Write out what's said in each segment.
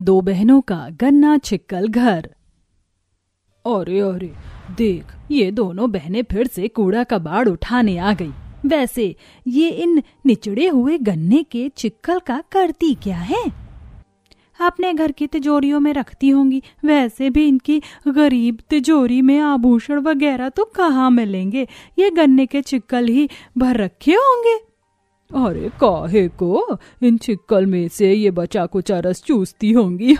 दो बहनों का गन्ना छिक्कल घर। अरे अरे देख, ये दोनों बहनें फिर से कूड़ा कबाड़ उठाने आ गई। वैसे ये इन निचड़े हुए गन्ने के चिक्कल का करती क्या है? अपने घर की तिजोरियों में रखती होंगी। वैसे भी इनकी गरीब तिजोरी में आभूषण वगैरह तो कहाँ मिलेंगे, ये गन्ने के चिक्कल ही भर रखे होंगे। अरे काहे को इन चिक्कल में से ये बचा कुचा रस चूसती होंगी।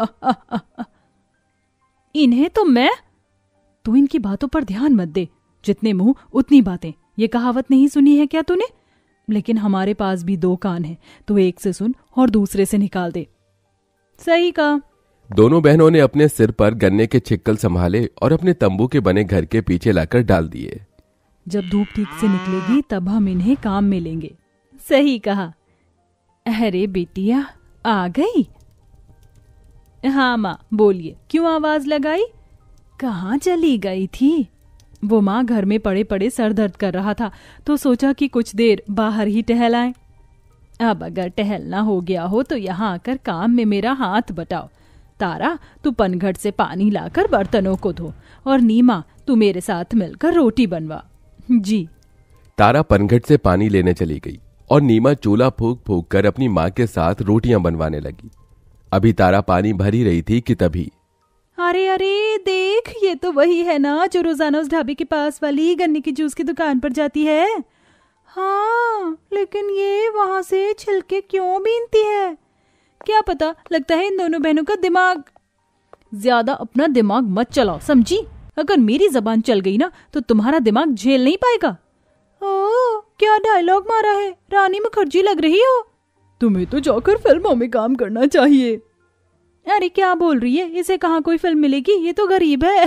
इन्हें तो इनकी बातों पर ध्यान मत दे। जितने मुंह उतनी बातें, ये कहावत नहीं सुनी है क्या तूने? लेकिन हमारे पास भी दो कान हैं, तो एक से सुन और दूसरे से निकाल दे। सही कहा। दोनों बहनों ने अपने सिर पर गन्ने के छिक्कल संभाले और अपने तंबू के बने घर के पीछे लाकर डाल दिए। जब धूप ठीक से निकलेगी तब हम इन्हें काम में लेंगे। सही कहा। अरे बेटिया आ गई? हाँ माँ बोलिए, क्यों आवाज लगाई? कहाँ चली गई थी? वो माँ घर में पड़े पड़े सर दर्द कर रहा था, तो सोचा कि कुछ देर बाहर ही टहल आए। अब अगर टहलना हो गया हो तो यहाँ आकर काम में मेरा हाथ बटाओ। तारा तू पनघट से पानी लाकर बर्तनों को धो, और नीमा तू मेरे साथ मिलकर रोटी बनवा। जी। तारा पनघट से पानी लेने चली गई और नीमा चूल्हा फूंक फूंक कर अपनी माँ के साथ रोटियां बनवाने लगी। अभी तारा पानी भर ही रही थी कि तभी अरे अरे देख, ये तो वही है ना जो रोजाना उस ढाबे के पास वाली गन्ने की जूस की दुकान पर जाती है। हाँ, लेकिन ये वहां से छिलके क्यों बीनती है? क्या पता, लगता है इन दोनों बहनों का दिमाग। ज्यादा अपना दिमाग मत चलाओ, समझी? अगर मेरी जबान चल गई ना तो तुम्हारा दिमाग झेल नहीं पाएगा। ओ, क्या डायलॉग मारा है, रानी मुखर्जी लग रही हो। तुम्हें तो जाकर फिल्मों में काम करना चाहिए। अरे क्या बोल रही है, इसे कहाँ कोई फिल्म मिलेगी, ये तो गरीब है।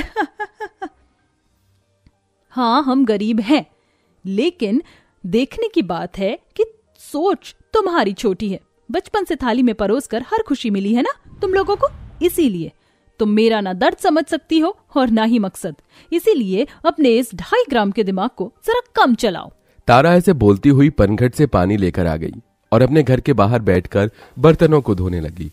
हाँ हम गरीब हैं, लेकिन देखने की बात है कि सोच तुम्हारी छोटी है। बचपन से थाली में परोसकर हर खुशी मिली है ना तुम लोगों को, इसीलिए तुम मेरा ना दर्द समझ सकती हो और ना ही मकसद। इसीलिए अपने इस 2.5 ग्राम के दिमाग को जरा कम चलाओ। तारा ऐसे बोलती हुई पनघट से पानी लेकर आ गई और अपने घर के बाहर बैठकर बर्तनों को धोने लगी।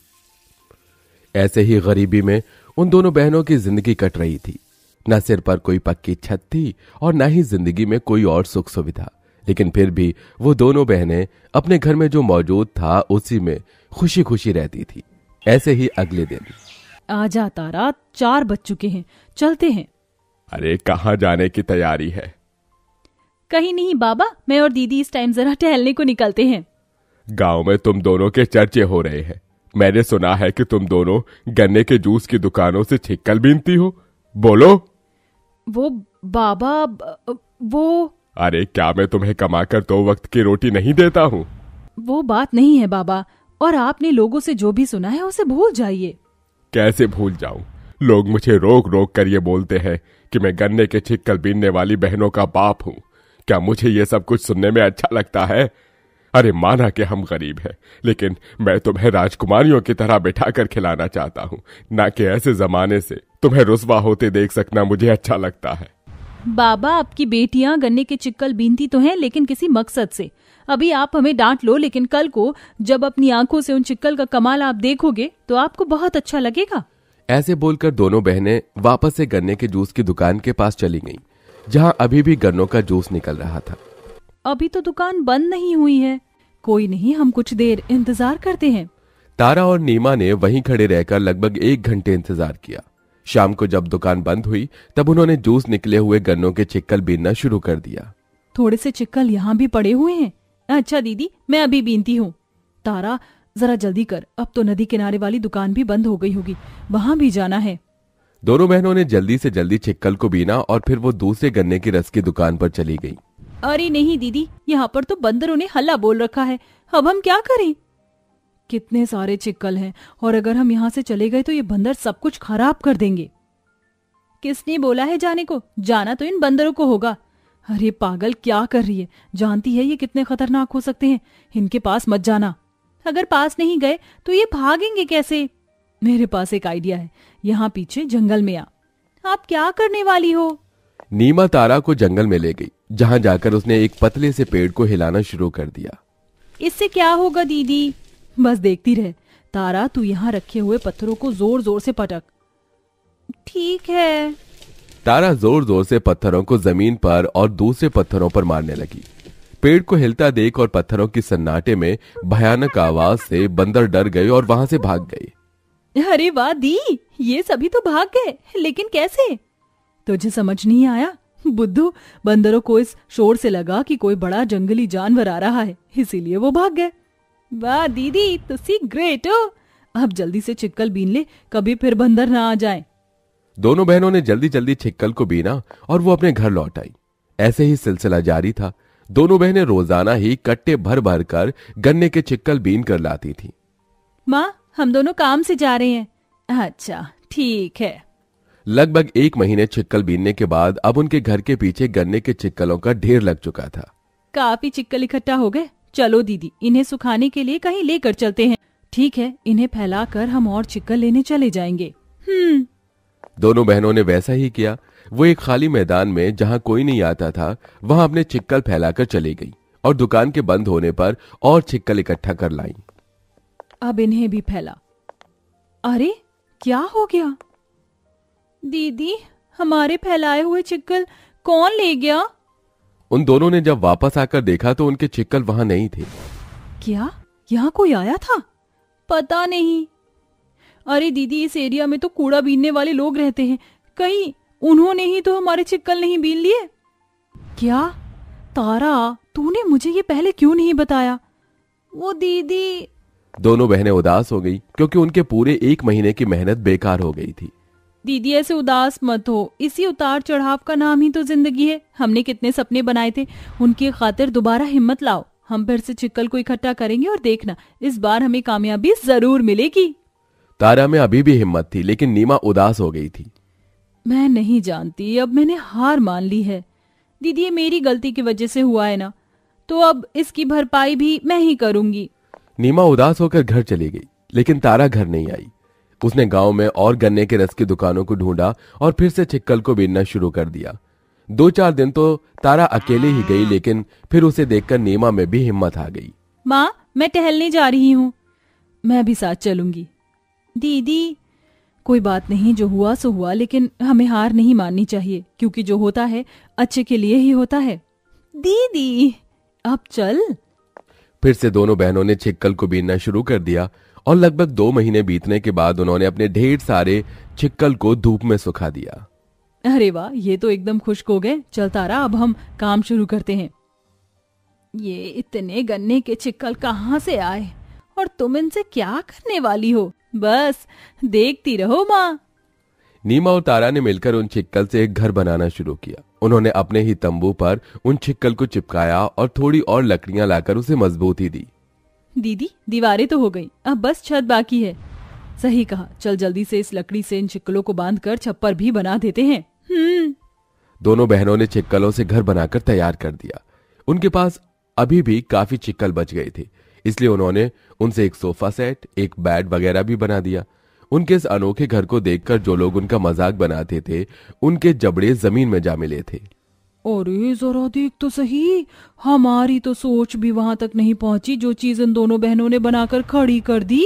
ऐसे ही गरीबी में उन दोनों बहनों की जिंदगी कट रही थी। न सिर पर कोई पक्की छत थी और न ही जिंदगी में कोई और सुख सुविधा, लेकिन फिर भी वो दोनों बहनें अपने घर में जो मौजूद था उसी में खुशी खुशी रहती थी। ऐसे ही अगले दिन। आजा तारा, 4 बज चुके हैं, चलते हैं। अरे कहाँ जाने की तैयारी है? कहीं नहीं बाबा, मैं और दीदी इस टाइम जरा टहलने को निकलते हैं। गांव में तुम दोनों के चर्चे हो रहे हैं। मैंने सुना है कि तुम दोनों गन्ने के जूस की दुकानों से छिक्कल बीनती हो। बोलो। वो बाबा, वो अरे क्या मैं तुम्हें कमाकर 2 वक्त की रोटी नहीं देता हूँ? वो बात नहीं है बाबा, और आपने लोगों से जो भी सुना है उसे भूल जाइए। कैसे भूल जाऊं? लोग मुझे रोक रोक कर ये बोलते हैं कि मैं गन्ने के छिक्कल बीनने वाली बहनों का बाप हूँ। क्या मुझे ये सब कुछ सुनने में अच्छा लगता है? अरे माना कि हम गरीब हैं, लेकिन मैं तुम्हें राजकुमारियों की तरह बिठाकर खिलाना चाहता हूँ, ना कि ऐसे जमाने से तुम्हें रुस्वा होते देख सकना मुझे अच्छा लगता है। बाबा आपकी बेटियां गन्ने के चिक्कल बीनती तो हैं, लेकिन किसी मकसद से। अभी आप हमें डांट लो, लेकिन कल को जब अपनी आंखों से उन चिक्कल का कमाल आप देखोगे तो आपको बहुत अच्छा लगेगा। ऐसे बोलकर दोनों बहनें वापस से गन्ने के जूस की दुकान के पास चली गईं, जहां अभी भी गन्नों का जूस निकल रहा था। अभी तो दुकान बंद नहीं हुई है। कोई नहीं, हम कुछ देर इंतजार करते हैं। तारा और नीमा ने वहीं खड़े रहकर लगभग 1 घंटे इंतजार किया। शाम को जब दुकान बंद हुई तब उन्होंने जूस निकले हुए गन्नों के चिक्कल बीनना शुरू कर दिया। थोड़े से चिक्कल यहाँ भी पड़े हुए हैं। अच्छा दीदी, मैं अभी बीनती हूँ। तारा जरा जल्दी कर, अब तो नदी किनारे वाली दुकान भी बंद हो गई होगी, वहां भी जाना है। दोनों बहनों ने जल्दी से जल्दी चिक्कल को बीना और फिर वो दूसरे गन्ने की रस की दुकान पर चली गई। अरे नहीं दीदी, यहाँ पर तो बंदरों ने हल्ला बोल रखा है, अब हम क्या करें? कितने सारे चिक्कल हैं, और अगर हम यहाँ से चले गए तो ये बंदर सब कुछ खराब कर देंगे। किसने बोला है जाने को? जाना तो इन बंदरों को होगा। अरे पागल, क्या कर रही है? जानती है ये कितने खतरनाक हो सकते हैं, इनके पास मत जाना। अगर पास नहीं गए तो ये भागेंगे कैसे? मेरे पास एक आइडिया है, यहाँ पीछे जंगल में आ। आप क्या करने वाली हो? नीमा तारा को जंगल में ले गई, जहां जाकर उसने एक पतले से पेड़ को हिलाना शुरू कर दिया। इससे क्या होगा दीदी? बस देखती रहे, तारा तू यहाँ रखे हुए पत्थरों को जोर जोर से पटक। ठीक है। तारा जोर जोर से पत्थरों को जमीन पर और दूसरे पत्थरों पर मारने लगी। पेड़ को हिलता देख और पत्थरों की सन्नाटे में भयानक आवाज से बंदर डर गए और वहां से भाग गए। अरे वाह दी, ये सभी तो भाग गए, लेकिन कैसे? तुझे समझ नहीं आया बुद्धू? बंदरों को इस शोर से लगा कि कोई बड़ा जंगली जानवर आ रहा है, इसीलिए वो भाग गए। वाह दीदी, तुसी ग्रेट हो। अब जल्दी से चिक्कल बीन ले, कभी फिर बंदर ना आ जाए। दोनों बहनों ने जल्दी जल्दी छिक्कल को बीना और वो अपने घर लौट आई। ऐसे ही सिलसिला जारी था। दोनों बहनें रोजाना ही कट्टे भर भर कर गन्ने के छिक्कल बीन कर लाती थी। माँ, हम दोनों काम से जा रहे हैं। अच्छा ठीक है। लगभग 1 महीने छिक्कल बीनने के बाद अब उनके घर के पीछे गन्ने के छिक्कलों का ढेर लग चुका था। काफी चिक्कल इकट्ठा हो गए। चलो दीदी, इन्हें सुखाने के लिए कहीं लेकर चलते हैं। ठीक है, इन्हें फैलाकर हम और चिक्कल लेने चले जाएंगे। दोनों बहनों ने वैसा ही किया। वो एक खाली मैदान में जहां कोई नहीं आता था वहां अपने चिक्कल फैलाकर चली गई और दुकान के बंद होने पर और चिक्कल इकट्ठा कर लाई। अब इन्हें भी फैला। अरे क्या हो गया? दीदी, हमारे फैलाए हुए चिक्कल कौन ले गया? उन दोनों ने जब वापस आकर देखा तो उनके चिक्कल वहां नहीं थे। क्या यहाँ कोई आया था? पता नहीं। अरे दीदी, इस एरिया में तो कूड़ा बीनने वाले लोग रहते हैं, कहीं उन्होंने ही तो हमारे चिक्कल नहीं बीन लिए? क्या तारा, तूने मुझे ये पहले क्यों नहीं बताया? वो दीदी। दोनों बहनें उदास हो गई क्योंकि उनके पूरे 1 महीने की मेहनत बेकार हो गई थी। दीदी ऐसे उदास मत हो, इसी उतार चढ़ाव का नाम ही तो जिंदगी है। हमने कितने सपने बनाए थे, उनकी खातिर दोबारा हिम्मत लाओ। हम फिर से चिक्कल को इकट्ठा करेंगे और देखना, इस बार हमें कामयाबी जरूर मिलेगी। तारा में अभी भी हिम्मत थी, लेकिन नीमा उदास हो गई थी। मैं नहीं जानती, अब मैंने हार मान ली है। दीदी, ये मेरी गलती की वजह से हुआ है ना, तो अब इसकी भरपाई भी मैं ही करूंगी। नीमा उदास होकर घर चली गई, लेकिन तारा घर नहीं आई। उसने गांव में और गन्ने के रस की दुकानों को ढूंढा और फिर से चिक्कल को बीनना शुरू कर दिया। 2-4 दिन तो तारा अकेले ही गई, लेकिन फिर उसे देखकर नीमा में भी हिम्मत आ गई। माँ, मैं टहलने जा रही हूँ, मैं भी साथ चलूंगी। दीदी, कोई बात नहीं, जो हुआ सो हुआ, लेकिन हमें हार नहीं माननी चाहिए, क्योंकि जो होता है अच्छे के लिए ही होता है। दीदी, अब चल। फिर से दोनों बहनों ने छिक्कल को बीनना शुरू कर दिया और लगभग 2 महीने बीतने के बाद उन्होंने अपने ढेर सारे छिक्कल को धूप में सुखा दिया। अरे वाह, ये तो एकदम खुश्क हो गए। चल तारा, अब हम काम शुरू करते हैं। ये इतने गन्ने के छिक्कल कहाँ से आए और तुम इनसे क्या करने वाली हो? बस देखती रहो माँ। नीमा और तारा ने मिलकर उन छिक्कल से एक घर बनाना शुरू किया। उन्होंने अपने ही तंबू पर उन छिक्कल को चिपकाया और थोड़ी और लकड़ियां लाकर उसे मजबूती दी। दीदी, दीवारें तो हो गई, अब बस छत बाकी है। सही कहा, चल जल्दी से इस लकड़ी से इन छिक्कलों को बांधकर छप्पर भी बना देते हैं। दोनों बहनों ने छिक्कलों से घर बनाकर तैयार कर दिया। उनके पास अभी भी काफी छिक्कल बच गए थे, इसलिए उन्होंने उनसे एक सोफा सेट, एक बेड वगैरह भी बना दिया। उनके इस अनोखे घर को देखकर जो लोग उनका मजाक बनाते थे, उनके जबड़े जमीन में जा मिले थे। अरे जरा देख तो सही, हमारी तो सोच भी वहां तक नहीं पहुंची जो चीज इन दोनों बहनों ने बनाकर खड़ी कर दी।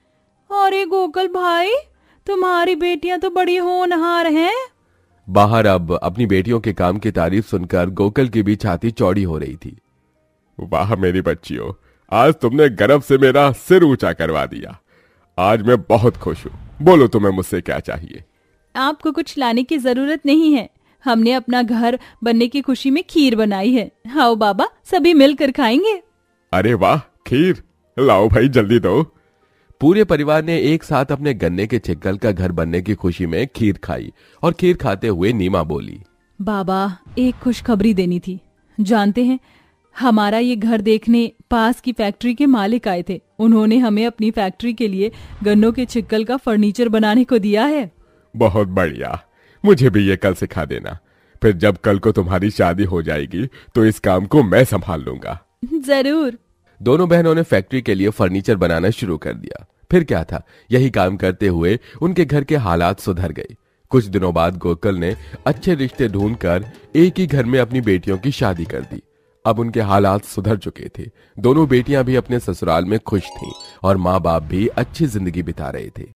अरे गोकल भाई, तुम्हारी बेटियां तो बड़ी होनहार हैं। बाहर अब अपनी बेटियों के काम की तारीफ सुनकर गोकल की भी छाती चौड़ी हो रही थी। वाह मेरी बच्चियों, आज तुमने गर्व से मेरा सिर ऊंचा करवा दिया। आज मैं बहुत खुश हूँ। बोलो तुम्हें मुझसे क्या चाहिए? आपको कुछ लाने की जरूरत नहीं है, हमने अपना घर बनने की खुशी में खीर बनाई है। आओ बाबा, सभी मिलकर खाएंगे। अरे वाह, खीर लाओ भाई, जल्दी दो। पूरे परिवार ने एक साथ अपने गन्ने के छिक्कल का घर बनने की खुशी में खीर खाई और खीर खाते हुए नीमा बोली, बाबा, एक खुशखबरी देनी थी। जानते हैं, हमारा ये घर देखने पास की फैक्ट्री के मालिक आए थे। उन्होंने हमें अपनी फैक्ट्री के लिए गन्नों के छिक्कल का फर्नीचर बनाने को दिया है। बहुत बढ़िया, मुझे भी ये कल सिखा देना। फिर जब कल को तुम्हारी शादी हो जाएगी तो इस काम को मैं संभाल लूंगा। जरूर। दोनों बहनों ने फैक्ट्री के लिए फर्नीचर बनाना शुरू कर दिया। फिर क्या था, यही काम करते हुए उनके घर के हालात सुधर गए। कुछ दिनों बाद गोकल ने अच्छे रिश्ते ढूंढकर एक ही घर में अपनी बेटियों की शादी कर दी। अब उनके हालात सुधर चुके थे। दोनों बेटियां भी अपने ससुराल में खुश थीं और माँ बाप भी अच्छी जिंदगी बिता रहे थे।